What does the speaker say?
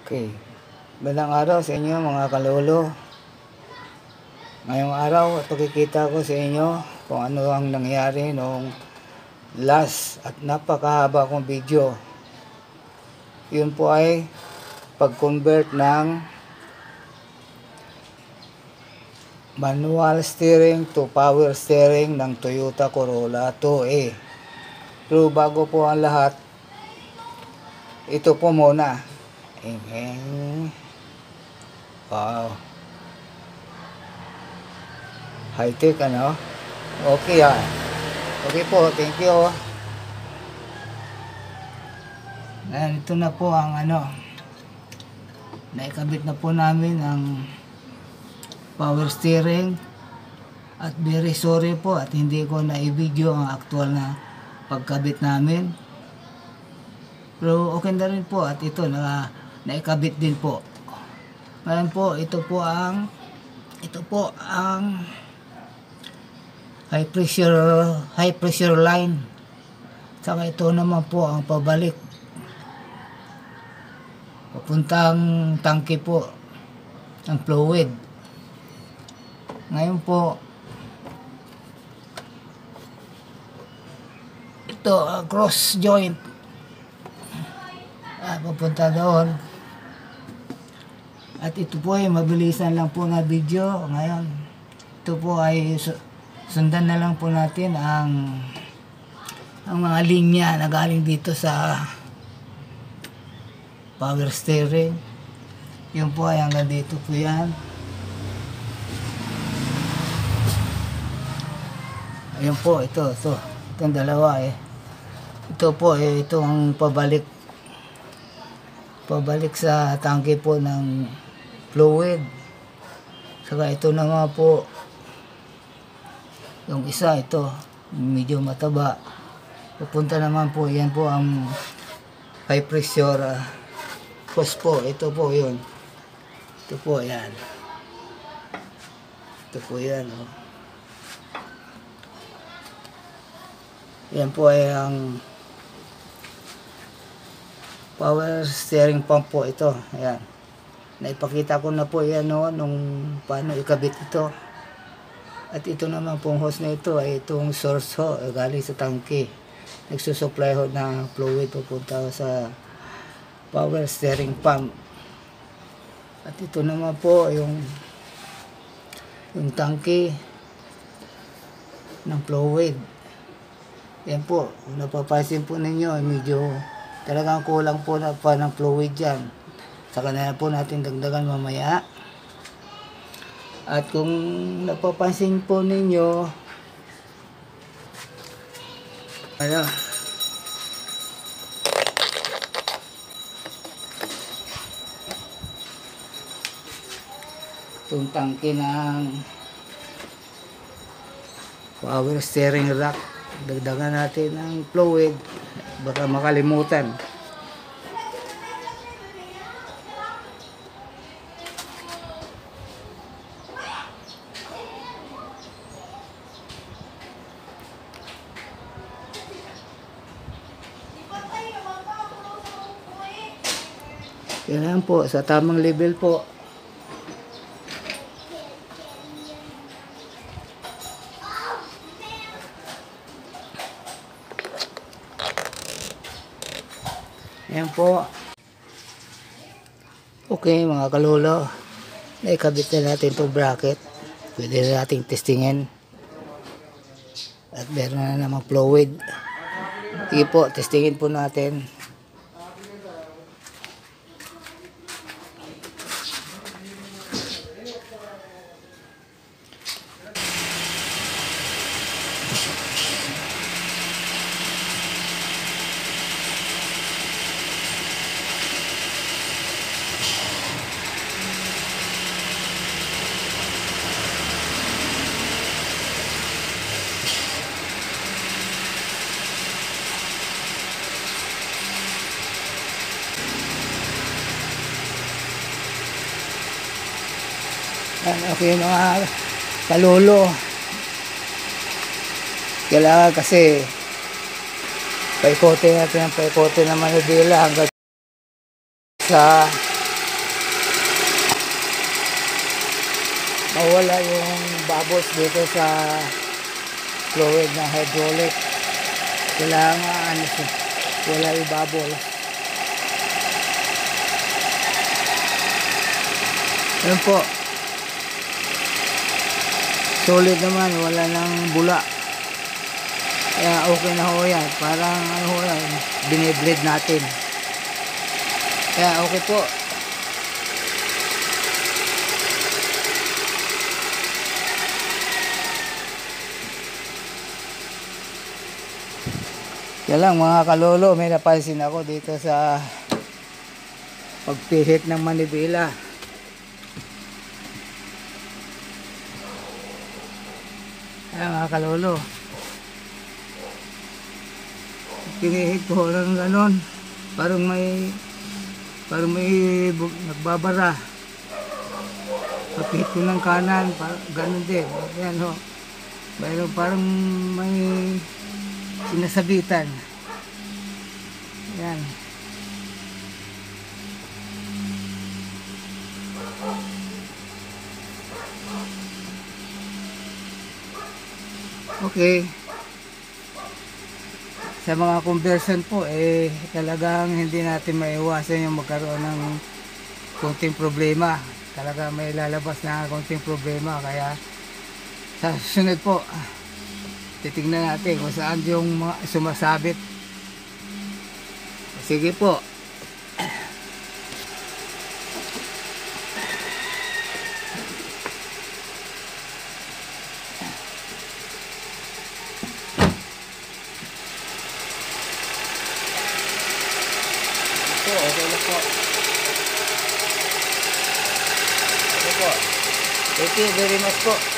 Okay. Magandang araw sa inyo mga kalolo. Ngayong araw, pakikita ko sa inyo kung ano ang nangyari noong last at napakahaba kong video. Yun po ay pag-convert ng manual steering to power steering ng Toyota Corolla 2A. Pero bago po ang lahat, ito po muna. Wow. High-tech ano? Okay Okay po, thank you. Ayan, ito na po ang naikabit na po namin ang power steering. At very sorry po at hindi ko na-i-video ang actual na pagkabit namin. Pero okay na rin po at ito naikabit din po. Ngayon po, ito po ang high pressure line. Saka ito naman po ang pabalik papuntang tangke po ng fluid. Ngayon po, ito cross joint papunta doon. At ito po ay mabilisan lang po na video. Ngayon, ito po ay sundan na lang po natin ang mga linya na galing dito sa power steering. Yun po ay hanggang dito po yan. Ayun po, itong dalawa ito po itong pabalik sa tangke po ng fluid. Saka ito naman po yung isa, ito medyo mataba, pupunta naman po, yan po ang high pressure hose po. Ito po yun, ito po yan, yan po ay ang power steering pump po ito. Ayan, naipakita ko na po yan nung paano ikabit ito. At ito naman pong hose na ito ay itong source galing sa tangke, nagsusupply ng fluid pupunta sa power steering pump. At ito naman po yung tangke ng fluid. Yan po, kung napapansin po ninyo, medyo talagang kulang po na pa ng fluid dyan. Saka na po natin dagdagan mamaya. At kung napapansin po ninyo, itong tangke ng power steering rack, dagdagan natin ng fluid, baka makalimutan. Yan po, sa tamang level po. Ayan po. Okay mga kalolo, naikabit na natin itong bracket. Pwede na natin testingin. At meron na namang fluid. Sige po, testingin po natin. Okay mga kalolo, kailangan kasi paikote natin ang paikote ng manubila hanggang sa mawala yung bubbles dito sa fluid ng hydraulic. Kailangan wala yung bubbles. Yan po, solid naman, wala nang bula. Kaya okay na ho yan. Parang ano ho yan, biniblade natin. Kaya okay po. Kaya lang mga kalolo, may napansin ako dito sa pagpihit ng manibela. Kaya mga kalolo, pinihit ko lang ganon, parang may nagbabara. Pagpihit ko ng kanan, ganon din. Ayan ho, mayroon parang may sinasabitan. Ayan. Okay. Sa mga conversion po, talagang hindi natin maiwasan yung magkaroon ng konting problema. Talaga may lalabas na konting problema. Kaya sa susunod po, titingnan natin kung saan yung mga sumasabit. Sige po. Okay na po. Okay po. Thank you very much po.